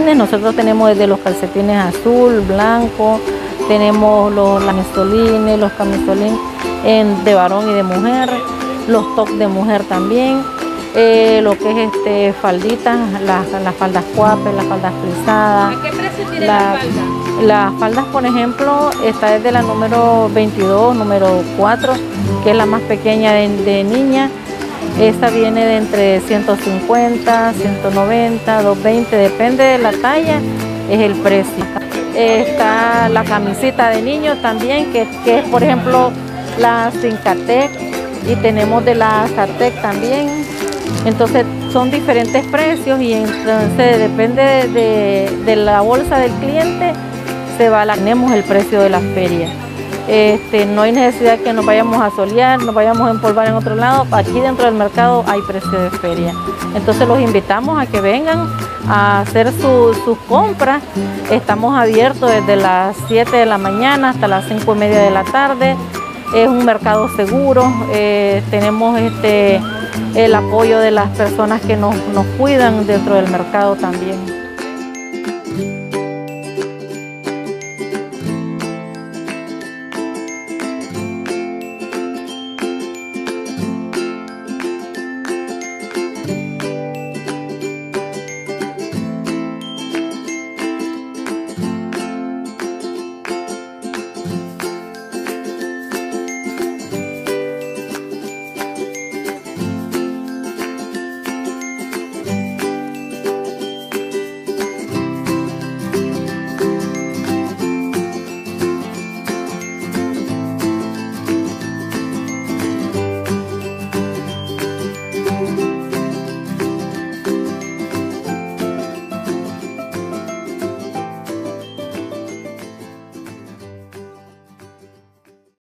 calcetines. Nosotros tenemos desde los calcetines azul, blanco, tenemos los camisolines, los camisolines de varón y de mujer, los tops de mujer también, lo que es falditas, las faldas cuapes, las faldas frisadas. ¿A qué precio tiene la falda? Las faldas, por ejemplo, está desde la número 22, número 4, que es la más pequeña de niña. Esta viene de entre 150, 190, 220, depende de la talla, es el precio. Está la camiseta de niño también, que es, por ejemplo, la Cincatec, y tenemos de la Sartec también. Entonces son diferentes precios y entonces depende de la bolsa del cliente, tenemos el precio de la feria. No hay necesidad que nos vayamos a solear, nos vayamos a empolvar en otro lado. Aquí dentro del mercado hay precio de feria. Entonces los invitamos a que vengan a hacer sus compras. Estamos abiertos desde las 7 de la mañana hasta las 5:30 de la tarde. Es un mercado seguro. Tenemos el apoyo de las personas que nos cuidan dentro del mercado también.